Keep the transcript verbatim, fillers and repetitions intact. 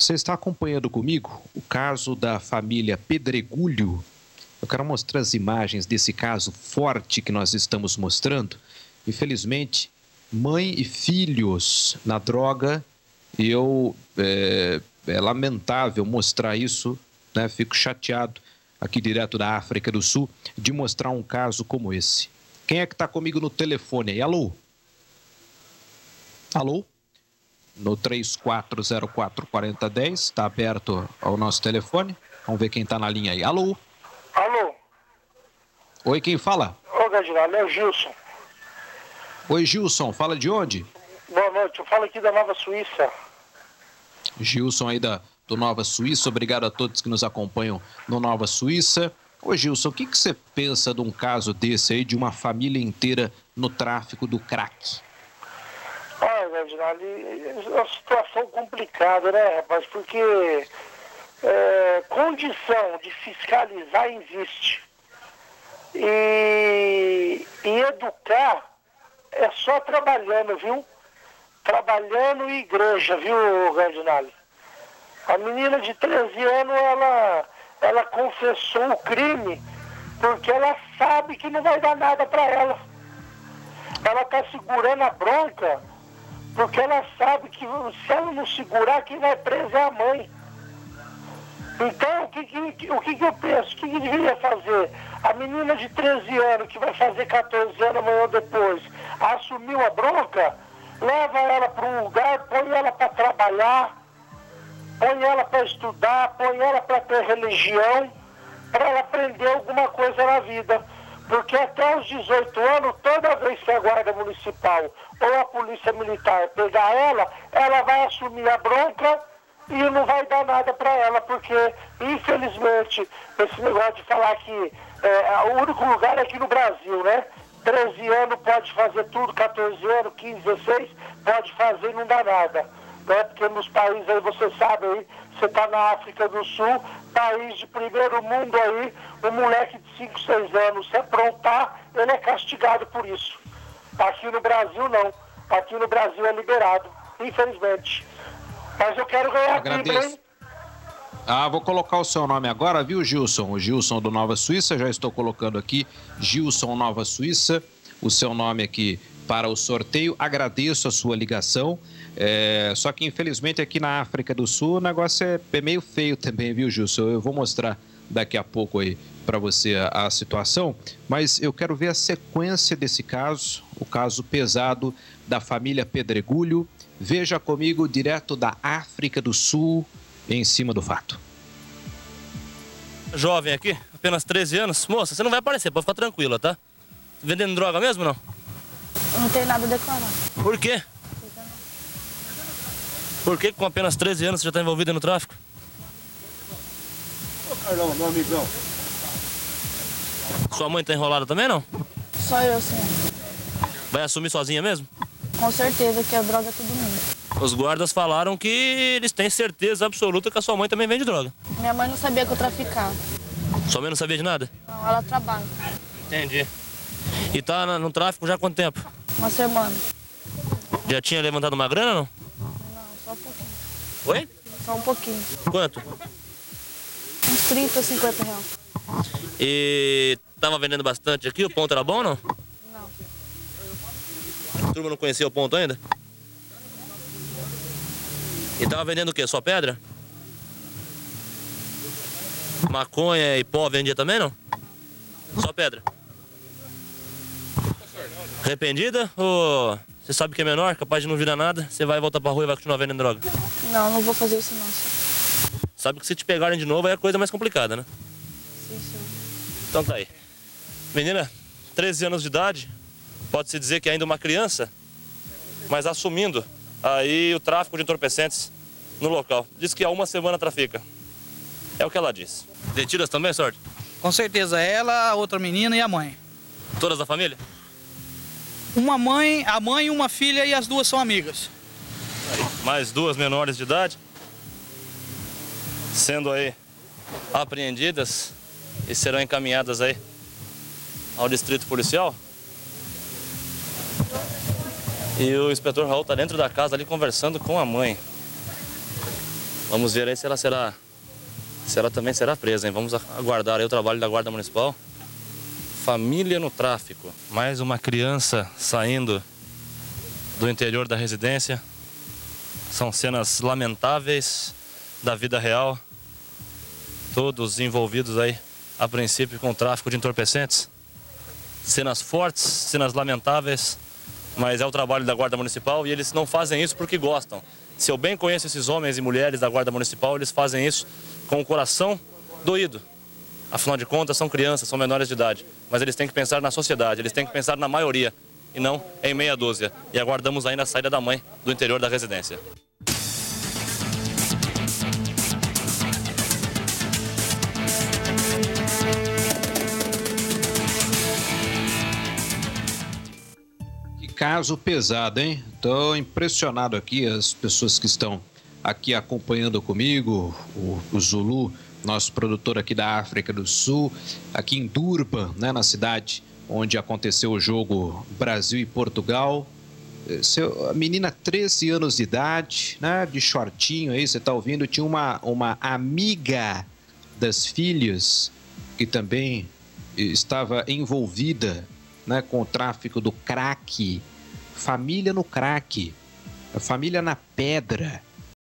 Você está acompanhando comigo o caso da família Pedregulho. Eu quero mostrar as imagens desse caso forte que nós estamos mostrando. Infelizmente, mãe e filhos na droga. E eu, é, é lamentável mostrar isso, né? Fico chateado aqui direto da África do Sul de mostrar um caso como esse. Quem é que está comigo no telefone aí? Alô? Alô? No três quatro zero quatro, quatro zero um zero, está aberto ao nosso telefone. Vamos ver quem está na linha aí. Alô? Alô? Oi, quem fala? Ô, Gadinaldo, é o Gilson. Oi, Gilson, fala de onde? Boa noite, eu falo aqui da Nova Suíça. Gilson aí da, do Nova Suíça, obrigado a todos que nos acompanham no Nova Suíça. Ô, Gilson, o que, que você pensa de um caso desse aí, de uma família inteira no tráfico do crack? Olha, Gadinaldo, é uma situação complicada, né, rapaz? Porque é, condição de fiscalizar existe. E, e educar é só trabalhando, viu? Trabalhando em igreja, viu, Gadinaldo? A menina de treze anos, ela, ela confessou o crime porque ela sabe que não vai dar nada para ela. Ela tá segurando a bronca porque ela sabe que se ela não segurar, quem vai preso é a mãe. Então, o que, que, o que, que eu penso? O que, que deveria fazer? A menina de treze anos, que vai fazer catorze anos amanhã ou depois, assumiu a bronca, leva ela para um lugar, põe ela para trabalhar, põe ela para estudar, põe ela para ter religião, para ela aprender alguma coisa na vida. Porque até os dezoito anos, toda vez que a guarda municipal ou a polícia militar pegar ela, ela vai assumir a bronca e não vai dar nada para ela, porque, infelizmente, esse negócio de falar que é, o único lugar é aqui no Brasil, né? treze anos pode fazer tudo, catorze anos, quinze, dezesseis, pode fazer e não dá nada. Né? Porque nos países aí, você sabe aí, você está na África do Sul, país de primeiro mundo aí, um moleque de cinco, seis anos, se aprontar, ele é castigado por isso. Aqui no Brasil, não. Aqui no Brasil é liberado, infelizmente. Mas eu quero ganhar a Bíblia, hein? Ah, vou colocar o seu nome agora, viu, Gilson? O Gilson do Nova Suíça, já estou colocando aqui, Gilson Nova Suíça, o seu nome aqui para o sorteio. Agradeço a sua ligação, é, só que infelizmente aqui na África do Sul o negócio é, é meio feio também, viu, Gilson? Eu vou mostrar daqui a pouco aí para você a, a situação, mas eu quero ver a sequência desse caso, o caso pesado da família Pedregulho. Veja comigo direto da África do Sul, em cima do fato. Jovem aqui, apenas treze anos. Moça, você não vai aparecer, pode ficar tranquila, tá? Vendendo droga mesmo, não? Não tem nada a declarar. Por quê? Por que com apenas treze anos você já está envolvida no tráfico? Ô, Carlão, meu amigão. Sua mãe tá enrolada também, não? Só eu, sim. Vai assumir sozinha mesmo? Com certeza que a droga é tudo minha. Os guardas falaram que eles têm certeza absoluta que a sua mãe também vende droga. Minha mãe não sabia que eu traficava. Sua mãe não sabia de nada? Não, ela trabalha. Entendi. E tá no tráfico já há quanto tempo? Uma semana. Já tinha levantado uma grana, não? Não, só um pouquinho. Oi? Só um pouquinho. Quanto? Uns trinta, cinquenta reais. E tava vendendo bastante aqui? O ponto era bom ou não? Não. A turma não conhecia o ponto ainda? E tava vendendo o quê? Só pedra? Maconha e pó vendia também, não? Só pedra. Arrependida? Ou você sabe que é menor, capaz de não virar nada, você vai voltar pra rua e vai continuar vendendo droga? Não, não vou fazer isso não, senhor. Sabe que se te pegarem de novo aí é a coisa mais complicada, né? Sim, senhor. Então tá aí. Menina, treze anos de idade, pode-se dizer que ainda uma criança, mas assumindo aí o tráfico de entorpecentes no local. Diz que há uma semana trafica. É o que ela diz. Detidas também, sorte? Com certeza, ela, a outra menina e a mãe. Todas da família? Uma mãe, a mãe, uma filha e as duas são amigas. Aí, mais duas menores de idade, sendo aí apreendidas e serão encaminhadas aí ao distrito policial. E o inspetor Raul tá dentro da casa ali conversando com a mãe. Vamos ver aí se ela será, se ela também será presa, hein? Vamos aguardar aí o trabalho da Guarda Municipal. Família no tráfico. Mais uma criança saindo do interior da residência. São cenas lamentáveis da vida real. Todos envolvidos aí, a princípio, com o tráfico de entorpecentes. Cenas fortes, cenas lamentáveis, mas é o trabalho da Guarda Municipal e eles não fazem isso porque gostam. Se eu bem conheço esses homens e mulheres da Guarda Municipal, eles fazem isso com o coração doído. Afinal de contas, são crianças, são menores de idade, mas eles têm que pensar na sociedade, eles têm que pensar na maioria e não em meia dúzia. E aguardamos ainda a saída da mãe do interior da residência. Caso pesado, hein? Estou impressionado aqui, as pessoas que estão aqui acompanhando comigo, o, o Zulu, nosso produtor aqui da África do Sul, aqui em Durban, né, na cidade onde aconteceu o jogo Brasil e Portugal. Seu, a menina, treze anos de idade, né, de shortinho aí, você está ouvindo, tinha uma, uma amiga das filhas que também estava envolvida, né, com o tráfico do crack. Família no crack, a família na pedra.